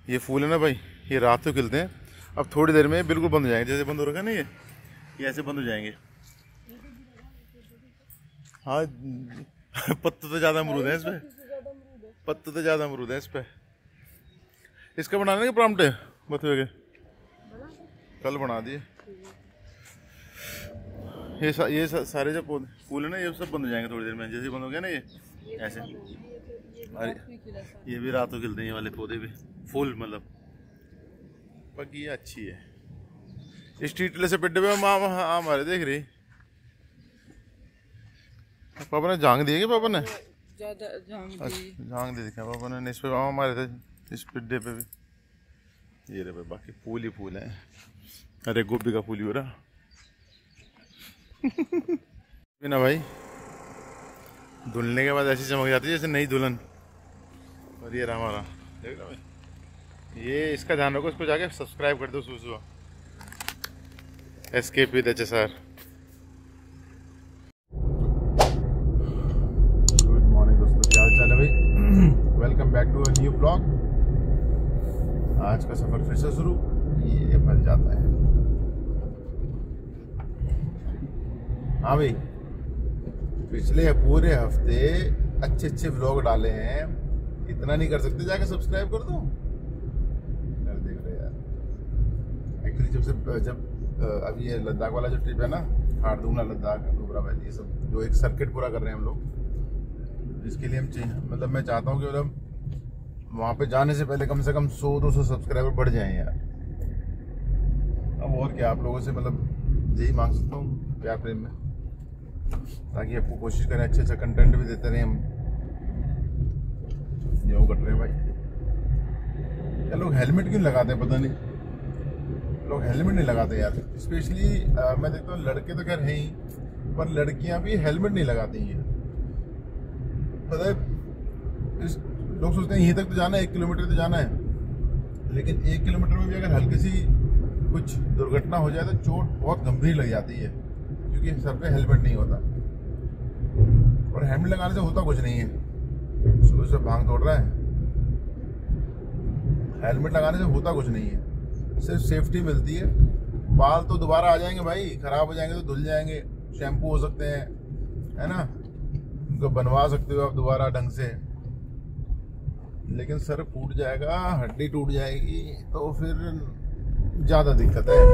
ये फूल है ना भाई, ये रात को खिलते हैं। अब थोड़ी देर में बिल्कुल बंद हो जाएंगे, जैसे बंद हो रखा है ना ये ऐसे बंद हो जाएंगे। हाँ पत्ते तो ज़्यादा अमरूद है इस पे, पत्ते तो ज़्यादा अमरूद है इस पे। इसका बनाने के प्रॉम्प्ट है बतवे के, कल बना दिए। ये सारे जो फूल है ना ये सब बंद हो जाएंगे थोड़ी देर में, जैसे बंद हो गया ना ये ऐसे। अरे ये भी रात को खिलते हैं ये वाले पौधे भी, फूल मतलब। बाकी ये अच्छी है। स्ट्रीट से पेड्डे पे आम आ रहे देख रही। पापा ने झांग दिए क्या? पापा ने झांग दे दिखा पापा ने। इस पे आम आ रहे थे इस पेड्डे पे भी। ये रहे भाई, बाकी फूल ही फूल है। अरे गोभी का फूल ही हो रहा ना भाई, धुलने के बाद ऐसी चमक जाती है जैसे नई दुल्हन। और ये रहा हमारा, देख रहा भाई। ये इसका ध्यान रखो, इसको जाके सब्सक्राइब कर दो सुबह। Escape with HSR। Good morning दोस्तों, क्या हाल चाल है भाई? Welcome back to a new blog. आज का सफर फिर से शुरू। ये फल जाता है। हाँ भाई, पिछले पूरे हफ्ते अच्छे व्लॉग डाले हैं, इतना नहीं कर सकते? जाके सब्सक्राइब कर दो। देख रहे यार, एक्चुअली जब अभी ये लद्दाख वाला जो ट्रिप है ना, खारदूंगला, लद्दाख, नुब्रा वैली, ये सब जो एक सर्किट पूरा कर रहे हैं हम लोग, इसके लिए हम मतलब मैं चाहता हूँ कि मतलब वहाँ पे जाने से पहले कम से कम 100-200 सब्सक्राइबर बढ़ जाएं यार। अब और क्या, आप लोगों से मतलब यही मांग सकता हूँ, प्यार प्रेम में, ताकि आपको कोशिश करें अच्छा कंटेंट भी देते रहे हम। ये कट रहे हैं भाई। यार लोग हेलमेट क्यों लगाते हैं, पता नहीं, लोग हेलमेट नहीं लगाते यार। स्पेशली मैं देखता हूँ लड़के तो खैर हैं ही, पर लड़कियां भी हेलमेट नहीं लगाती हैं। पता है, लोग सोचते हैं यहीं तक तो जाना है, 1 किलोमीटर तो जाना है, लेकिन 1 किलोमीटर में भी अगर हल्की सी कुछ दुर्घटना हो जाए तो चोट बहुत गंभीर लग जाती है, क्योंकि सर पे हेलमेट नहीं होता। और हेलमेट लगाने से होता कुछ नहीं है। सुबह से भांग तोड़ रहा है, हेलमेट लगाने से होता कुछ नहीं है, सिर्फ सेफ्टी मिलती है। बाल तो दोबारा आ जाएंगे भाई, खराब हो जाएंगे तो धुल जाएंगे, शैम्पू हो सकते हैं, है ना, उनको बनवा सकते हो आप दोबारा ढंग से। लेकिन सर फूट जाएगा, हड्डी टूट जाएगी, तो फिर ज्यादा दिक्कत है।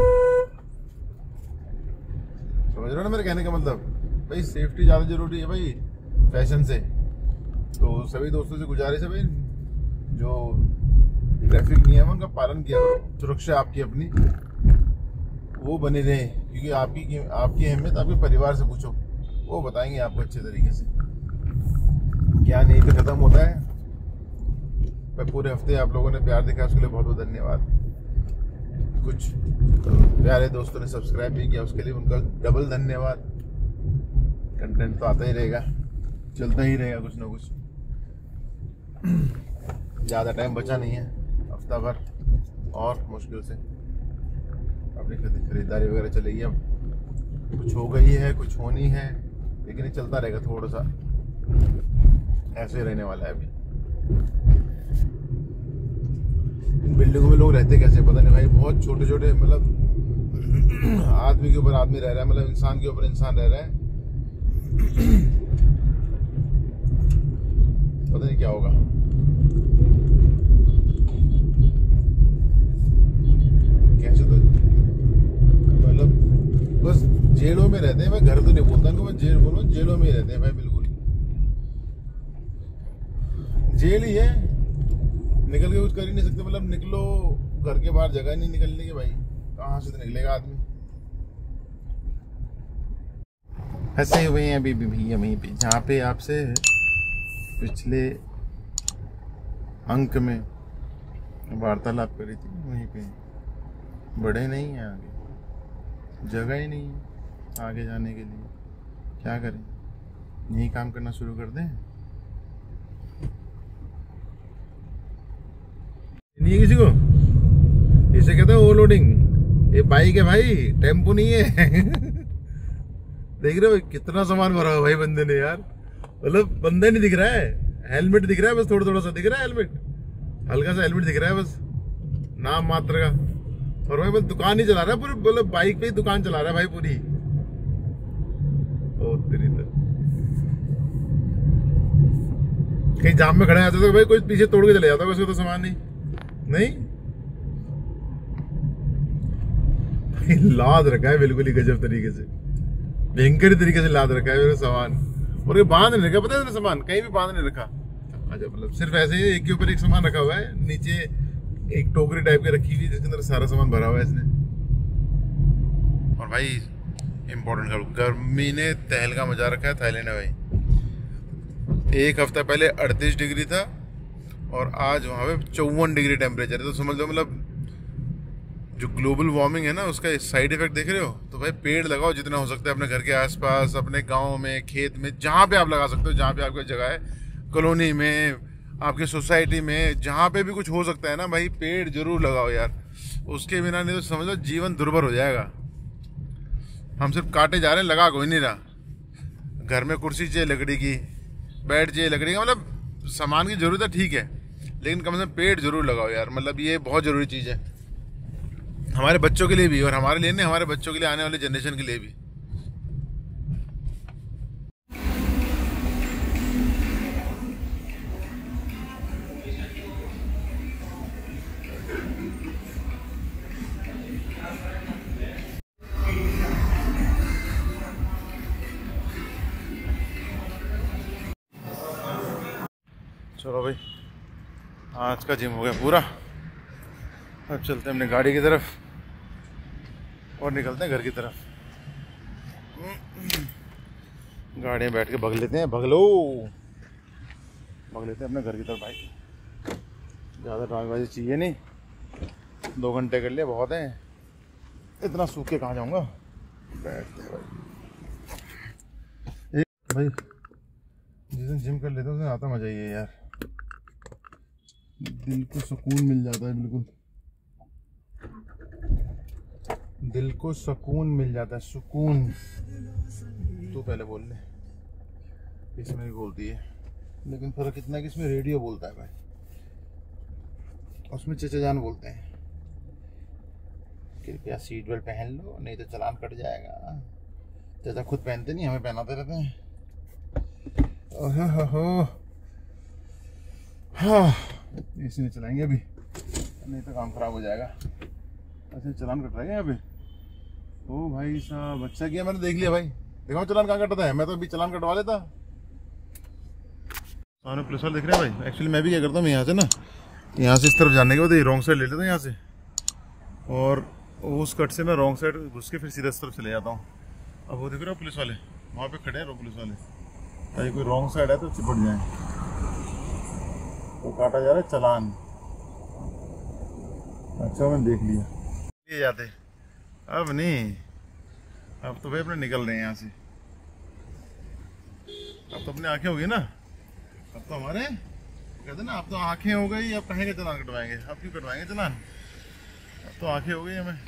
समझ रहे हो ना मेरे कहने का मतलब? भाई सेफ्टी ज्यादा जरूरी है भाई फैशन से। तो सभी दोस्तों से गुजारिश है भाई, जो ट्रैफिक नियम उनका पालन किया करो, सुरक्षा आपकी अपनी वो बनी रहे, क्योंकि आपकी अहमियत आपके परिवार से पूछो, वो बताएंगे आपको अच्छे तरीके से। ज्ञान यहीं पे खत्म होता है। मैं पूरे हफ्ते आप लोगों ने प्यार दिखाया, उसके लिए बहुत बहुत धन्यवाद। कुछ प्यारे दोस्तों ने सब्सक्राइब भी किया, उसके लिए उनका डबल धन्यवाद। कंटेंट तो आता ही रहेगा, चलता ही रहेगा कुछ ना कुछ। ज़्यादा टाइम बचा नहीं है, हफ्ता भर और मुश्किल से अपनी खरीदारी वगैरह चलेगी। अब कुछ हो गई है, कुछ होनी है, लेकिन ये चलता रहेगा, थोड़ा सा ऐसे ही रहने वाला है अभी। इन बिल्डिंगों में लोग रहते कैसे पता नहीं भाई, बहुत छोटे छोटे, मतलब आदमी के ऊपर आदमी रह रहा है, मतलब इंसान के ऊपर इंसान रह रहा है। पता नहीं क्या होगा। कैसे तो मतलब बस जेलों में रहते हैं। मैं घर तो नहीं बोलता उनको, मैं जेल बोलूँ, जेलों में ही रहते हैं भाई, बिल्कुल जेल ही है। निकल के कुछ कर ही नहीं सकते, मतलब निकलो घर के बाहर जगह नहीं निकलने की भाई, कहाँ से तो निकलेगा आदमी। फंसे हुए हैं अभी भी भैया वहीं पे, जहाँ पे आपसे पिछले अंक में वार्तालाप करी थी, वहीं पे। बढ़े नहीं है आगे, जगह ही नहीं है आगे जाने के लिए। क्या करें, यही काम करना शुरू कर दें? नहीं है किसी को, इसे कहते हैं ओवरलोडिंग। ये बाइक है भाई, टेम्पो नहीं है। देख रहे हो कितना सामान भरा हुआ भाई बंदे ने यार, मतलब बंदा नहीं दिख रहा है, हेलमेट दिख रहा है बस, थोड़ा थोड़ा सा दिख रहा है हेलमेट, हल्का सा हेलमेट दिख रहा है बस। नाम मात्र का। और भाई बस दुकान ही चला रहा है पूरी, बोले बाइक पे ही दुकान चला रहा है भाई पूरी। ओ तेरी तो कहीं जाम में खड़े आते तो भाई कोई पीछे तोड़ के चले जाता है, उसको तो सामान नहीं भाई लाद रखा है बिल्कुल ही गजब तरीके से, भयंकर तरीके से लाद रखा है मेरा सामान। और ये बांध नहीं रखा, पता है सामान कहीं भी बांध नहीं रखा। अच्छा मतलब सिर्फ ऐसे ही एक के ऊपर एक सामान रखा हुआ है, नीचे एक टोकरी टाइप के रखी हुई जिसके अंदर सारा सामान भरा हुआ है इसने। और भाई इम्पोर्टेंट गर्मी ने तहलका मचा रखा है थाईलैंड में भाई। एक हफ्ता पहले 38 डिग्री था और आज वहाँ पे 54 डिग्री टेम्परेचर है। तो समझ लो मतलब जो ग्लोबल वार्मिंग है ना उसका साइड इफेक्ट देख रहे हो। तो भाई पेड़ लगाओ जितना हो सकता है अपने घर के आसपास, अपने गांव में, खेत में, जहाँ पे आप लगा सकते हो, जहाँ पे आपकी जगह है, कॉलोनी में, आपके सोसाइटी में, जहाँ पे भी कुछ हो सकता है ना भाई पेड़ जरूर लगाओ यार। उसके बिना नहीं तो समझ लो जीवन दुर्भर हो जाएगा। हम सिर्फ काटे जा रहे हैं, लगा कोई नहीं रहा। घर में कुर्सी चाहिए लकड़ी की, बेड चाहिए लकड़ी का, मतलब सामान की जरूरत है ठीक है, लेकिन कम से कम पेड़ जरूर लगाओ यार। मतलब ये बहुत ज़रूरी चीज़ है हमारे बच्चों के लिए भी, और हमारे लिए नहीं, हमारे बच्चों के लिए, आने वाले जनरेशन के लिए भी। चलो भाई आज का जिम हो गया पूरा। अब चलते हैं अपनी गाड़ी की तरफ और निकलते हैं घर की तरफ। गाड़ी में बैठ के भग लेते हैं, भग लेते हैं अपने घर की तरफ भाई। ज़्यादा ड्रामेबाजी चाहिए नहीं, 2 घंटे कर लिए बहुत हैं, इतना सूख के कहाँ जाऊँगा। बैठते हैं भाई जिस दिन जिम कर लेते हैं उस दिन आता मजा ही है यार, दिल को सुकून मिल जाता है, बिल्कुल दिल को सुकून मिल जाता है, सुकून। तू पहले बोल ले, इसमें भी बोलती है, लेकिन फर्क इतना है कि इसमें रेडियो बोलता है भाई, उसमें चचा जान बोलते हैं कृपया सीट बेल्ट पहन लो नहीं तो चालान कट जाएगा। चचा खुद पहनते नहीं, हमें पहनाते रहते हैं। हाँ इसी में चलाएंगे अभी, नहीं तो काम खराब हो जाएगा। अच्छा चलान कट रहा है यहाँ पे। ओ भाई साहब अच्छा किया मैंने देख लिया भाई, देखो चलान कहाँ कटता है, मैं तो अभी चलान कटवा लेता। सामने पुलिस वाले दिख रहे हैं भाई। एक्चुअली मैं भी क्या करता हूँ, यहाँ से ना, यहाँ से इस तरफ जाने के बाद रॉन्ग साइड ले लेता हूँ यहाँ से, और उस कट से मैं रॉन्ग साइड घुस के फिर सीधा इस तरफ चले जाता हूँ। अब वो दिख रहे हो पुलिस वाले वहाँ पे खड़े हैं, पुलिस वाले, ताकि कोई रॉन्ग साइड है तो चिपट जाए। तो काटा जा रहा है चलान। अच्छा मैंने देख लिया, ये जाते अब नहीं, अब तो भाई अपने निकल रहे हैं यहाँ से। अब तो अपनी आंखें होगी ना, अब तो हमारे कहते ना, अब तो आंखें हो गई, अब कहेंगे चलान कटवाएंगे, अब क्यों कटवाएंगे चलान, अब तो आंखें हो गई हमें।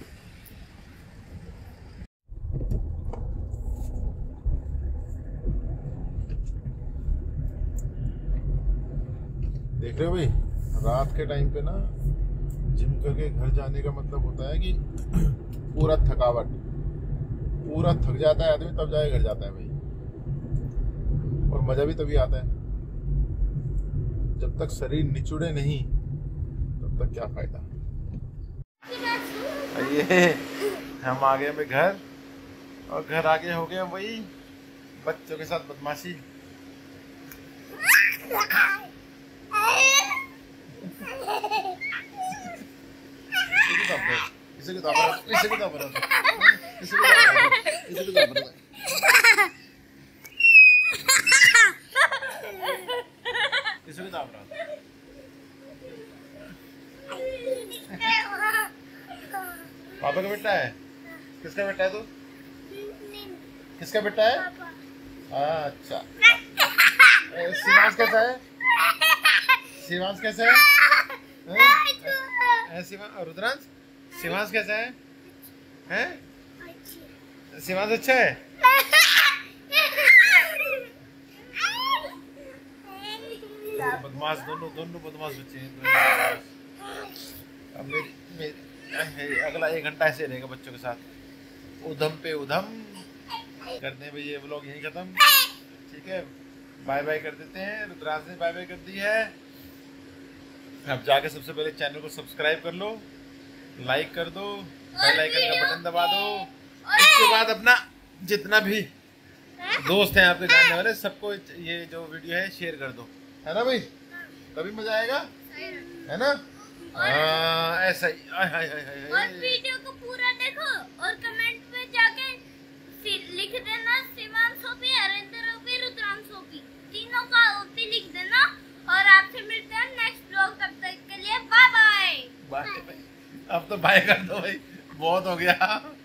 देख रहे हो भाई, रात के टाइम पे ना जिम करके घर जाने का मतलब होता है कि पूरा थकावट, पूरा थक जाता है आदमी, तब जाके घर जाता है भाई। और मजा भी तभी आता है, जब तक शरीर निचुड़े नहीं तब तक क्या फायदा। ये हम आ गए भाई घर, और घर आगे हो गया वही बच्चों के साथ बदमाशी। इसे किताब पापा का बेटा है? किसका बेटा है तू? किसका बेटा है? अच्छा शिवांश कैसा है? शिवांश कैसा है? रुद्रांश शिवांश कैसा है? हैं? शिवांश अच्छा है? बदमाश, दोनों बदमाश बच्चे हैं। अब मेरी अगला 1 घंटा ऐसे रहेगा बच्चों के साथ, उधम पे उधम करते हैं भाई। ये व्लॉग यहीं खत्म, ठीक है, बाय बाय कर देते हैं। रुद्रांश ने बाय बाय कर दी है। अब जाके सबसे पहले चैनल को सब्सक्राइब कर लो, लाइक कर दो, बेल आइकन का बटन दबा दो। इसके बाद अपना जितना भी दोस्त हैं आपके जानने वाले सबको ये जो वीडियो है शेयर कर दो, है ना भाई? तभी मजा आएगा, है ना? ऐसा ही। और वीडियो को पूरा देखो और कमेंट में जाके लिख देना Shivansh OP, Harendra OP, Rudransh OP, तीनों का ओपी लिख देना। और आपसे मिलते हैं नेक्स्ट ब्लॉग, तब तक के लिए बाय बाय। बाय। अब तो बाय कर दो भाई, बहुत हो गया।